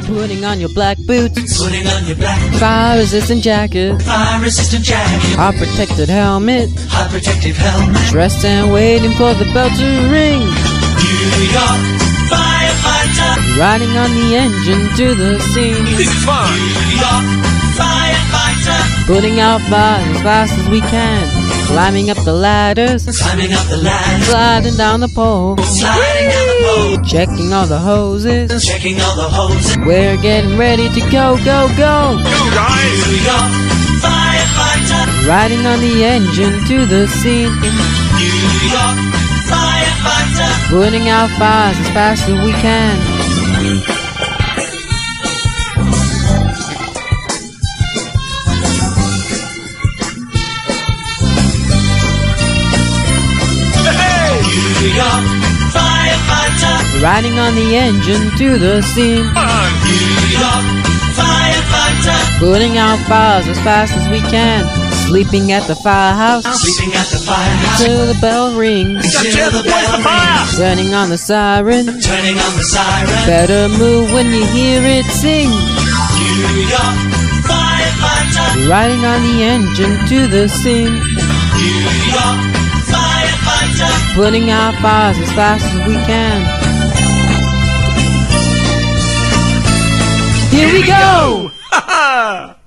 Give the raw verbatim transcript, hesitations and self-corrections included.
Putting on your black boots, Putting on your black fire-resistant jacket, fire-resistant jacket, hot protected helmet, hot protective helmet. dressed and waiting for the bell to ring. New York firefighter, Riding on the engine to the scene. This is fun. New York firefighter, Putting out fires as fast as we can. Climbing up the ladders, climbing up the ladder, sliding down the pole, sliding down the pole, checking all the hoses. checking all the holes. We're getting ready to go, go, go. Go, guys. New York firefighter, Riding on the engine to the scene. New York firefighter, Putting out fires as fast as we can. New York firefighter, Riding on the engine to the scene. Fun. New York firefighter, Putting out fires as fast as we can. Sleeping at the firehouse sleeping at the firehouse till the bell rings. till the bell rings. Turning on the siren. Turning on the siren. Better move when you hear it sing. New York firefighter, Riding on the engine to the scene. New York firefighter, Putting out fires as fast as we can. Here we go! Ha ha!